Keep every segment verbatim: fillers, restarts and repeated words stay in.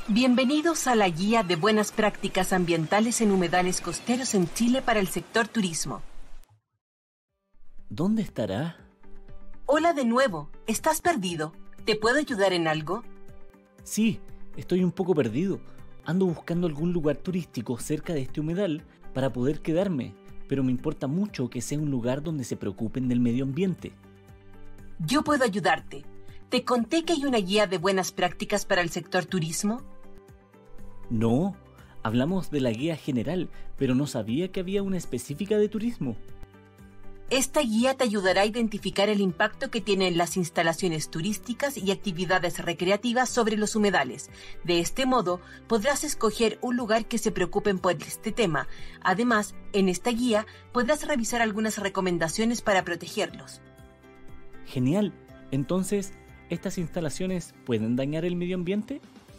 Bienvenidos a la guía de buenas prácticas ambientales en humedales costeros en Chile para el sector turismo. ¿Dónde estará? Hola de nuevo, ¿estás perdido? ¿Te puedo ayudar en algo? Sí, estoy un poco perdido. Ando buscando algún lugar turístico cerca de este humedal para poder quedarme, pero me importa mucho que sea un lugar donde se preocupen del medio ambiente. Yo puedo ayudarte. ¿Te conté que hay una guía de buenas prácticas para el sector turismo? No, hablamos de la guía general, pero no sabía que había una específica de turismo. Esta guía te ayudará a identificar el impacto que tienen las instalaciones turísticas y actividades recreativas sobre los humedales. De este modo, podrás escoger un lugar que se preocupen por este tema. Además, en esta guía podrás revisar algunas recomendaciones para protegerlos. Genial. Entonces, ¿estas instalaciones pueden dañar el medio ambiente?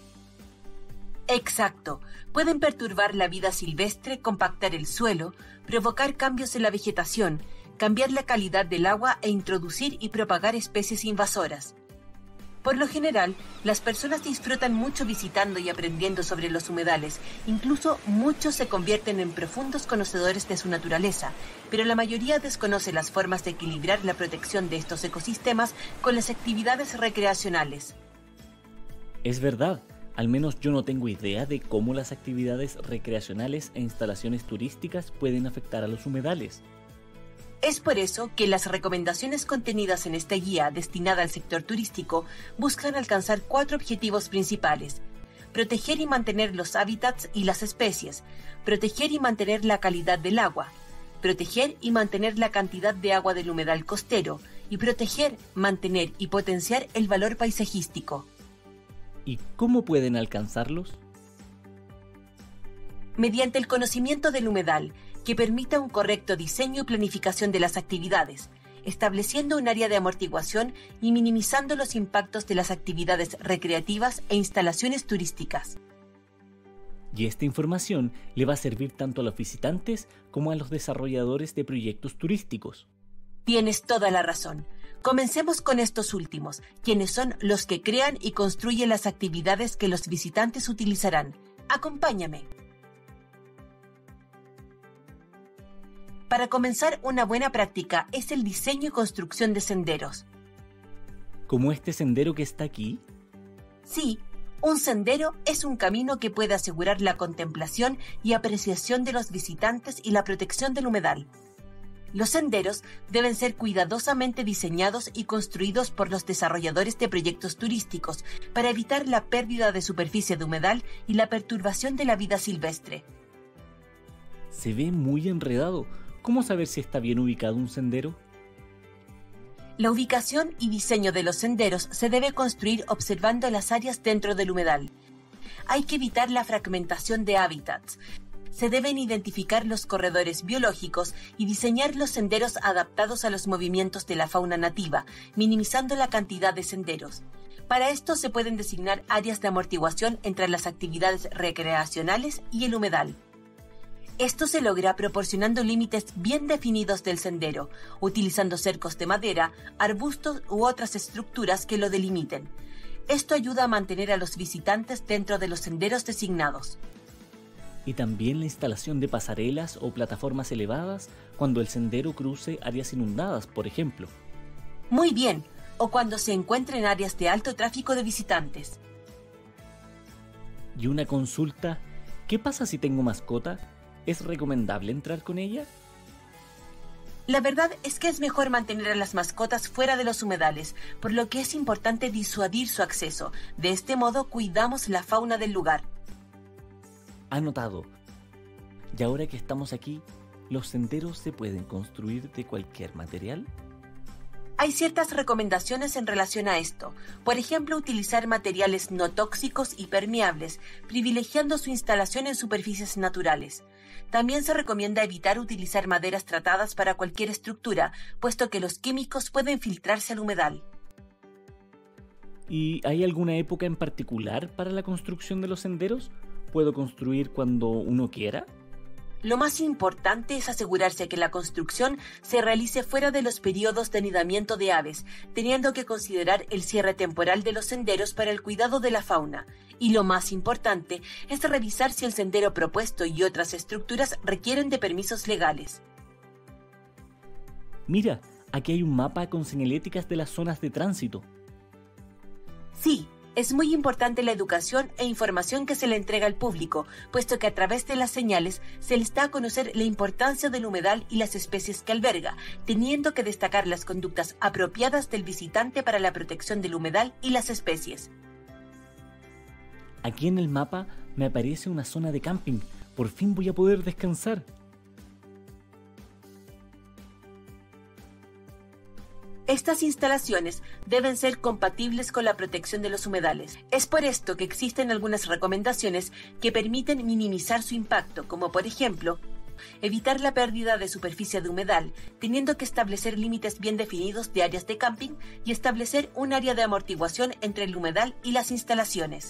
Exacto. Pueden perturbar la vida silvestre, compactar el suelo, provocar cambios en la vegetación, cambiar la calidad del agua e introducir y propagar especies invasoras. Por lo general, las personas disfrutan mucho visitando y aprendiendo sobre los humedales. Incluso muchos se convierten en profundos conocedores de su naturaleza, pero la mayoría desconoce las formas de equilibrar la protección de estos ecosistemas con las actividades recreacionales. Es verdad. Al menos yo no tengo idea de cómo las actividades recreacionales e instalaciones turísticas pueden afectar a los humedales. Es por eso que las recomendaciones contenidas en esta guía destinada al sector turístico buscan alcanzar cuatro objetivos principales: proteger y mantener los hábitats y las especies, proteger y mantener la calidad del agua, proteger y mantener la cantidad de agua del humedal costero, y proteger, mantener y potenciar el valor paisajístico. ¿Y cómo pueden alcanzarlos? Mediante el conocimiento del humedal, que permita un correcto diseño y planificación de las actividades, estableciendo un área de amortiguación y minimizando los impactos de las actividades recreativas e instalaciones turísticas. Y esta información le va a servir tanto a los visitantes como a los desarrolladores de proyectos turísticos. Tienes toda la razón. Comencemos con estos últimos, quienes son los que crean y construyen las actividades que los visitantes utilizarán. Acompáñame. Para comenzar, una buena práctica es el diseño y construcción de senderos. ¿Como este sendero que está aquí? Sí, un sendero es un camino que puede asegurar la contemplación y apreciación de los visitantes y la protección del humedal. Los senderos deben ser cuidadosamente diseñados y construidos por los desarrolladores de proyectos turísticos para evitar la pérdida de superficie de humedal y la perturbación de la vida silvestre. Se ve muy enredado. ¿Cómo saber si está bien ubicado un sendero? La ubicación y diseño de los senderos se debe construir observando las áreas dentro del humedal. Hay que evitar la fragmentación de hábitats. Se deben identificar los corredores biológicos y diseñar los senderos adaptados a los movimientos de la fauna nativa, minimizando la cantidad de senderos. Para esto se pueden designar áreas de amortiguación entre las actividades recreacionales y el humedal. Esto se logra proporcionando límites bien definidos del sendero, utilizando cercos de madera, arbustos u otras estructuras que lo delimiten. Esto ayuda a mantener a los visitantes dentro de los senderos designados. Y también la instalación de pasarelas o plataformas elevadas cuando el sendero cruce áreas inundadas, por ejemplo. Muy bien, o cuando se encuentre en áreas de alto tráfico de visitantes. Y una consulta, ¿qué pasa si tengo mascota? ¿Es recomendable entrar con ella? La verdad es que es mejor mantener a las mascotas fuera de los humedales, por lo que es importante disuadir su acceso. De este modo cuidamos la fauna del lugar. Anotado. Y ahora que estamos aquí, ¿los senderos se pueden construir de cualquier material? Hay ciertas recomendaciones en relación a esto. Por ejemplo, utilizar materiales no tóxicos y permeables, privilegiando su instalación en superficies naturales. También se recomienda evitar utilizar maderas tratadas para cualquier estructura, puesto que los químicos pueden filtrarse al humedal. ¿Y hay alguna época en particular para la construcción de los senderos? ¿Puedo construir cuando uno quiera? Lo más importante es asegurarse que la construcción se realice fuera de los periodos de anidamiento de aves, teniendo que considerar el cierre temporal de los senderos para el cuidado de la fauna. Y lo más importante es revisar si el sendero propuesto y otras estructuras requieren de permisos legales. Mira, aquí hay un mapa con señaléticas de las zonas de tránsito. Sí, es muy importante la educación e información que se le entrega al público, puesto que a través de las señales se les da a conocer la importancia del humedal y las especies que alberga, teniendo que destacar las conductas apropiadas del visitante para la protección del humedal y las especies. Aquí en el mapa me aparece una zona de camping. Por fin voy a poder descansar. Estas instalaciones deben ser compatibles con la protección de los humedales. Es por esto que existen algunas recomendaciones que permiten minimizar su impacto, como por ejemplo, evitar la pérdida de superficie de humedal, teniendo que establecer límites bien definidos de áreas de camping y establecer un área de amortiguación entre el humedal y las instalaciones.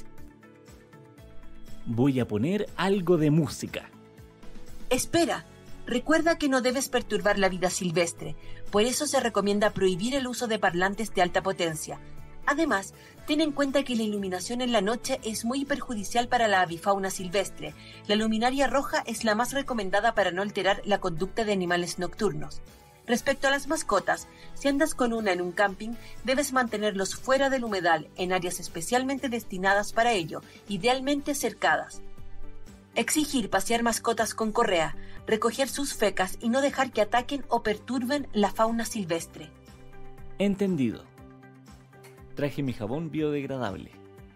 Voy a poner algo de música. Espera. Recuerda que no debes perturbar la vida silvestre, por eso se recomienda prohibir el uso de parlantes de alta potencia. Además, ten en cuenta que la iluminación en la noche es muy perjudicial para la avifauna silvestre. La luminaria roja es la más recomendada para no alterar la conducta de animales nocturnos. Respecto a las mascotas, si andas con una en un camping, debes mantenerlos fuera del humedal, en áreas especialmente destinadas para ello, idealmente cercadas. Exigir pasear mascotas con correa, recoger sus fecas y no dejar que ataquen o perturben la fauna silvestre. Entendido. Traje mi jabón biodegradable.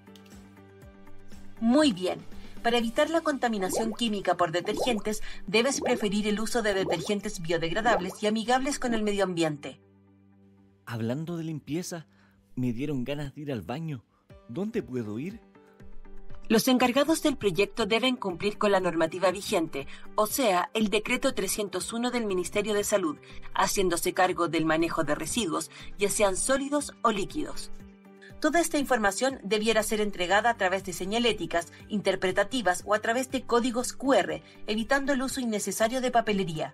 Muy bien. Para evitar la contaminación química por detergentes, debes preferir el uso de detergentes biodegradables y amigables con el medio ambiente. Hablando de limpieza, me dieron ganas de ir al baño. ¿Dónde puedo ir? Los encargados del proyecto deben cumplir con la normativa vigente, o sea, el decreto trescientos uno del Ministerio de Salud, haciéndose cargo del manejo de residuos, ya sean sólidos o líquidos. Toda esta información debiera ser entregada a través de señaléticas, interpretativas o a través de códigos cu erre, evitando el uso innecesario de papelería.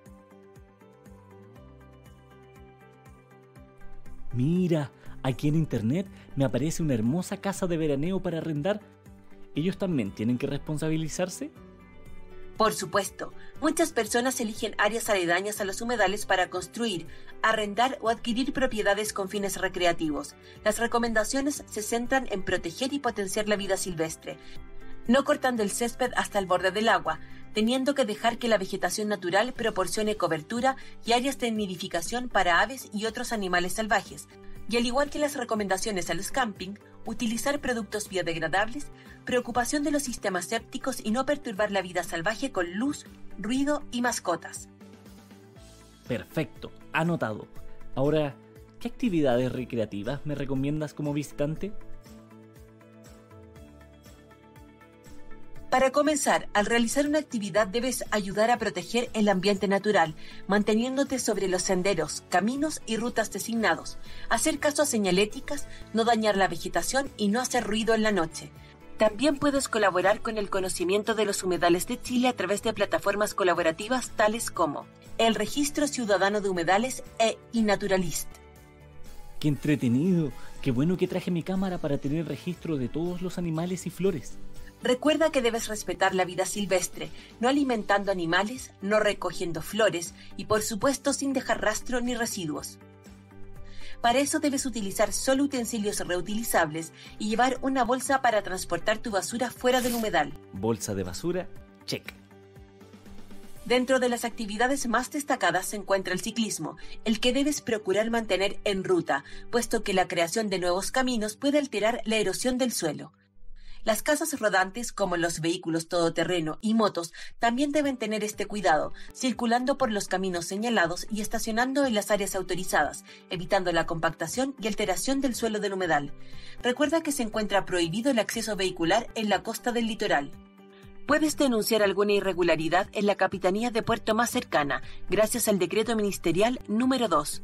Mira, aquí en internet me aparece una hermosa casa de veraneo para arrendar. ¿Ellos también tienen que responsabilizarse? Por supuesto, muchas personas eligen áreas aledañas a los humedales para construir, arrendar o adquirir propiedades con fines recreativos. Las recomendaciones se centran en proteger y potenciar la vida silvestre, no cortando el césped hasta el borde del agua, teniendo que dejar que la vegetación natural proporcione cobertura y áreas de nidificación para aves y otros animales salvajes. Y al igual que las recomendaciones a los camping, utilizar productos biodegradables, preocupación de los sistemas sépticos y no perturbar la vida salvaje con luz, ruido y mascotas. Perfecto, anotado. Ahora, ¿qué actividades recreativas me recomiendas como visitante? Para comenzar, al realizar una actividad debes ayudar a proteger el ambiente natural, manteniéndote sobre los senderos, caminos y rutas designados, hacer caso a señaléticas, no dañar la vegetación y no hacer ruido en la noche. También puedes colaborar con el conocimiento de los humedales de Chile a través de plataformas colaborativas tales como el Registro Ciudadano de Humedales e iNaturalist. ¡Qué entretenido! ¡Qué bueno que traje mi cámara para tener registro de todos los animales y flores! Recuerda que debes respetar la vida silvestre, no alimentando animales, no recogiendo flores y por supuesto sin dejar rastro ni residuos. Para eso debes utilizar solo utensilios reutilizables y llevar una bolsa para transportar tu basura fuera del humedal. Bolsa de basura, check. Dentro de las actividades más destacadas se encuentra el ciclismo, el que debes procurar mantener en ruta, puesto que la creación de nuevos caminos puede alterar la erosión del suelo. Las casas rodantes, como los vehículos todoterreno y motos, también deben tener este cuidado, circulando por los caminos señalados y estacionando en las áreas autorizadas, evitando la compactación y alteración del suelo del humedal. Recuerda que se encuentra prohibido el acceso vehicular en la costa del litoral. Puedes denunciar alguna irregularidad en la capitanía de puerto más cercana, gracias al decreto ministerial número dos.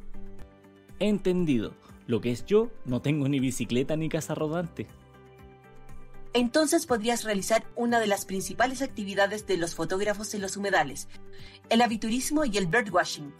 Entendido. Lo que es yo, no tengo ni bicicleta ni casa rodante. entonces podrías realizar una de las principales actividades de los fotógrafos en los humedales, el aviturismo y el birdwatching.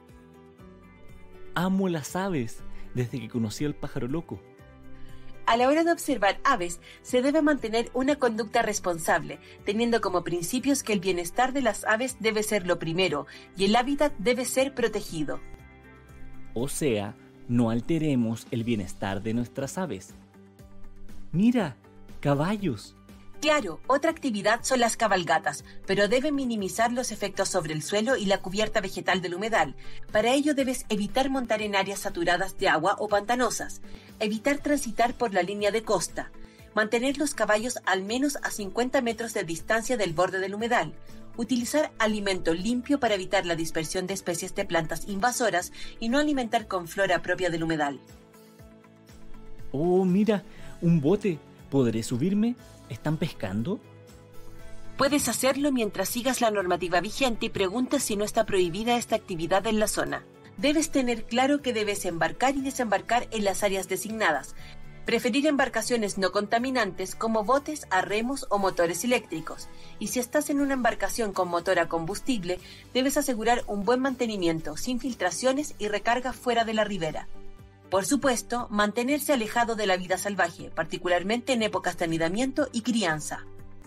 Amo las aves desde que conocí al pájaro loco. A la hora de observar aves, se debe mantener una conducta responsable, teniendo como principios que el bienestar de las aves debe ser lo primero y el hábitat debe ser protegido. O sea, no alteremos el bienestar de nuestras aves. ¡Mira! ¡Caballos! Claro, otra actividad son las cabalgatas, pero deben minimizar los efectos sobre el suelo y la cubierta vegetal del humedal. Para ello debes evitar montar en áreas saturadas de agua o pantanosas, evitar transitar por la línea de costa, mantener los caballos al menos a cincuenta metros de distancia del borde del humedal, utilizar alimento limpio para evitar la dispersión de especies de plantas invasoras y no alimentar con flora propia del humedal. ¡Oh, mira! ¡Un bote! ¿Podré subirme? ¿Están pescando? Puedes hacerlo mientras sigas la normativa vigente y preguntes si no está prohibida esta actividad en la zona. Debes tener claro que debes embarcar y desembarcar en las áreas designadas. Preferir embarcaciones no contaminantes como botes a remos o motores eléctricos. Y si estás en una embarcación con motor a combustible, debes asegurar un buen mantenimiento, sin filtraciones y recarga fuera de la ribera. Por supuesto, mantenerse alejado de la vida salvaje, particularmente en épocas de anidamiento y crianza.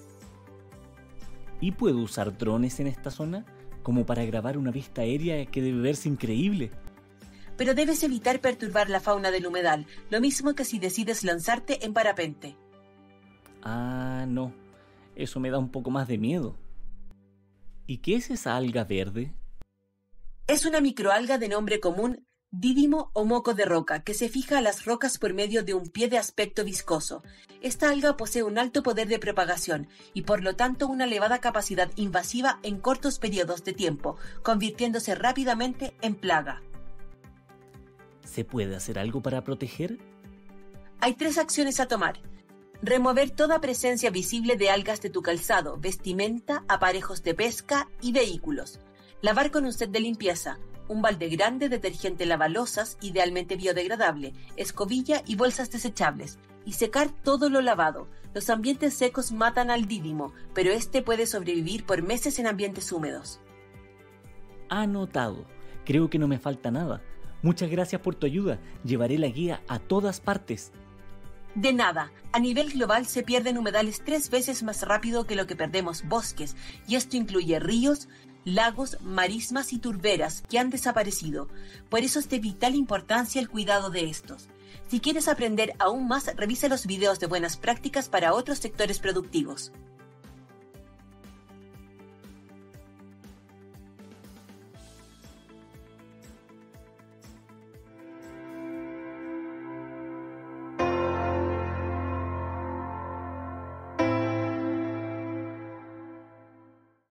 ¿Y puedo usar drones en esta zona? Como para grabar una vista aérea que debe verse increíble. Pero debes evitar perturbar la fauna del humedal, lo mismo que si decides lanzarte en parapente. Ah, no. Eso me da un poco más de miedo. ¿Y qué es esa alga verde? Es una microalga de nombre común dídimo o moco de roca, que se fija a las rocas por medio de un pie de aspecto viscoso. Esta alga posee un alto poder de propagación y por lo tanto una elevada capacidad invasiva en cortos periodos de tiempo, convirtiéndose rápidamente en plaga. ¿Se puede hacer algo para proteger? Hay tres acciones a tomar. Remover toda presencia visible de algas de tu calzado, vestimenta, aparejos de pesca y vehículos. Lavar con un set de limpieza. Un balde grande, detergente lavalosas, idealmente biodegradable, escobilla y bolsas desechables, y secar todo lo lavado. Los ambientes secos matan al dídimo, pero este puede sobrevivir por meses en ambientes húmedos. Anotado. Creo que no me falta nada. Muchas gracias por tu ayuda. Llevaré la guía a todas partes. De nada. A nivel global se pierden humedales tres veces más rápido que lo que perdemos bosques, y esto incluye ríos, lagos, marismas y turberas que han desaparecido. Por eso es de vital importancia el cuidado de estos. Si quieres aprender aún más, revisa los videos de buenas prácticas para otros sectores productivos.